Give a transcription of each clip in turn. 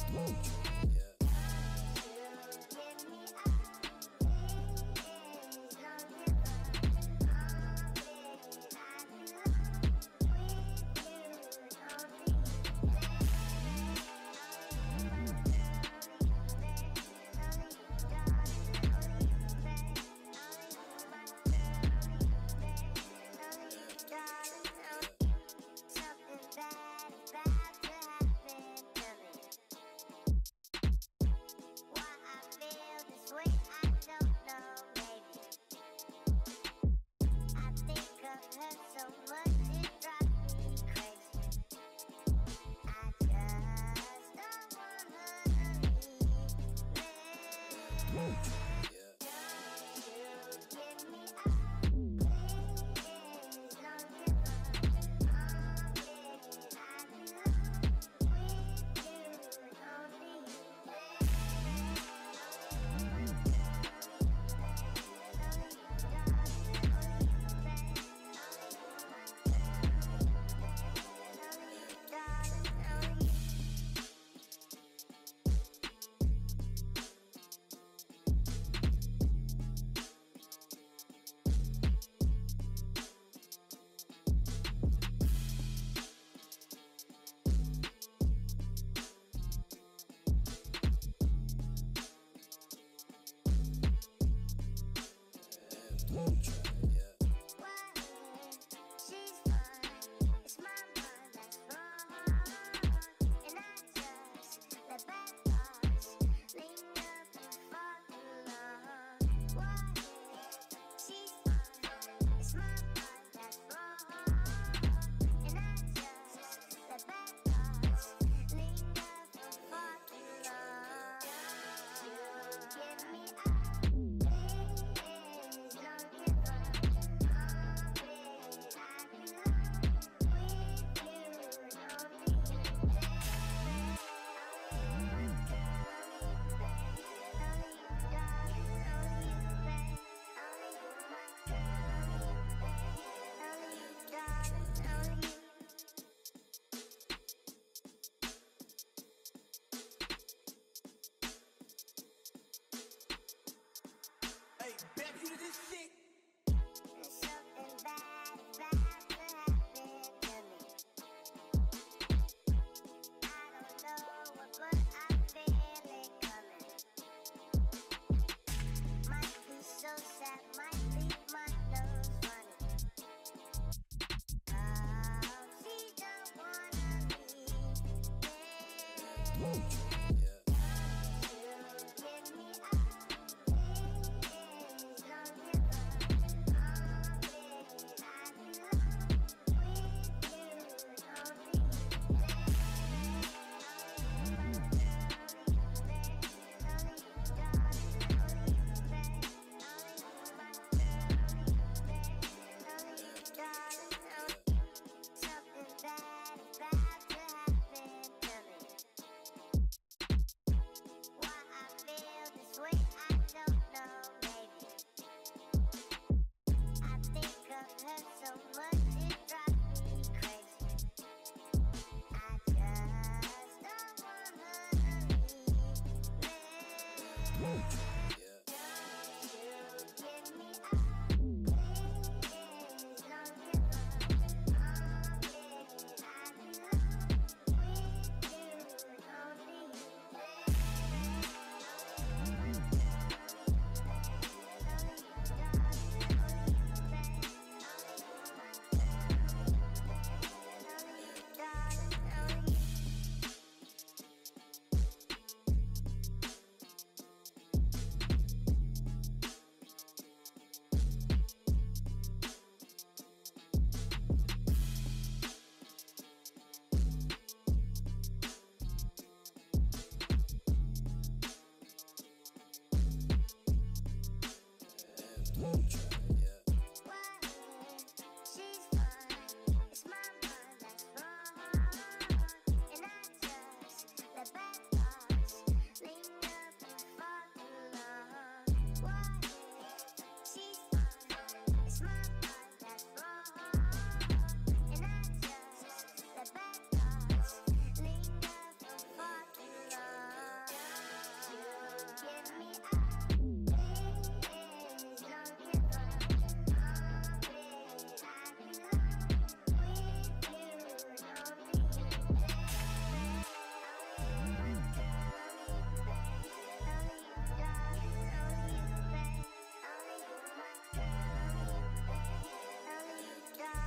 love.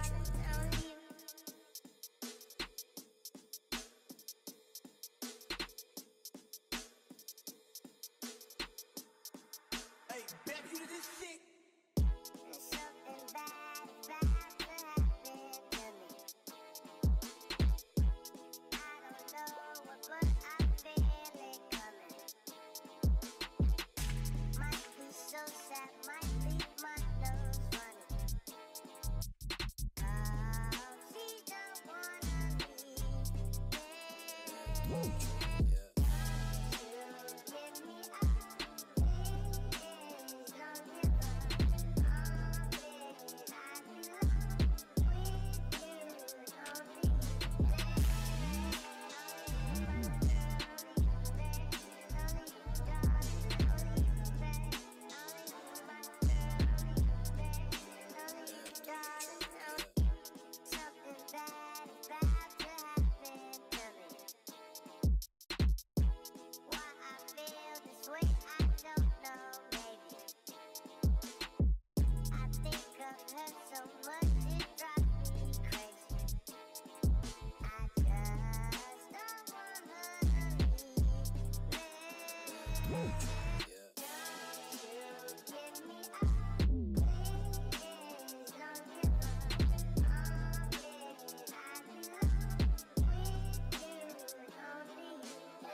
Hey, back you to this shit. Something bad about to happen to me. I don't know what, but I feel it coming. Might be so sad, might leave my nose running. Oh, she don't wanna leave me. Give me up, please don't give up. Her so much it drives me crazy. I just don't want her to leave me. Don't you give me up, please don't give up. I belong with you, don't leave me.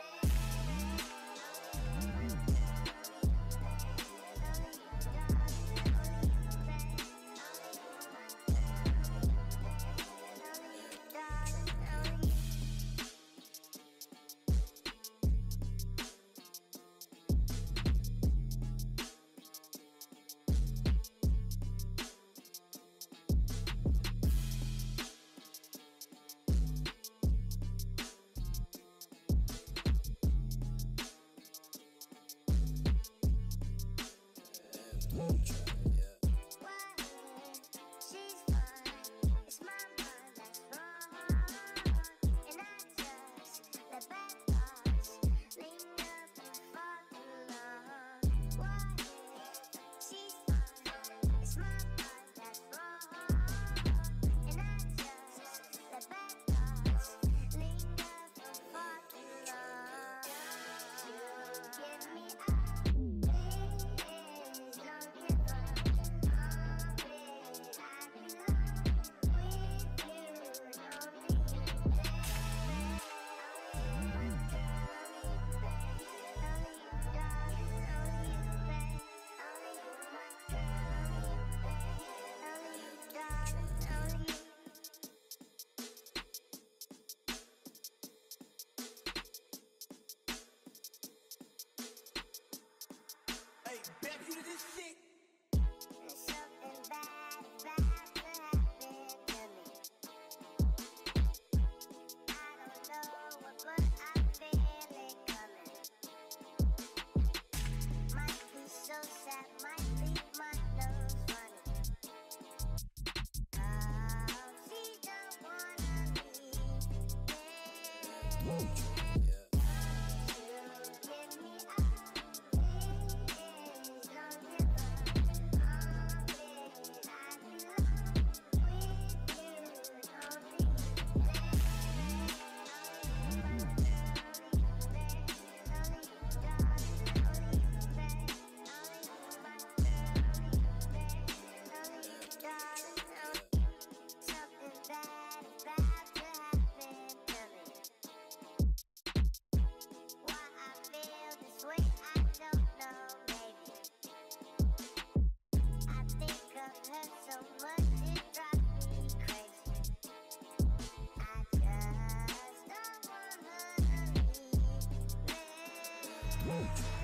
Hey, back you to this shit. Something bad about to happen to me. I don't know what, but I feel it coming. Might be so sad, might leave my nose running. Oh, she don't wanna leave me. Give me up, please don't give up. I belong with you, don't leave me. Something bad is about to happen to me. Why I feel this way, I don't know, maybe. I think of her so much, it drives me crazy. I just don't want her to leave me.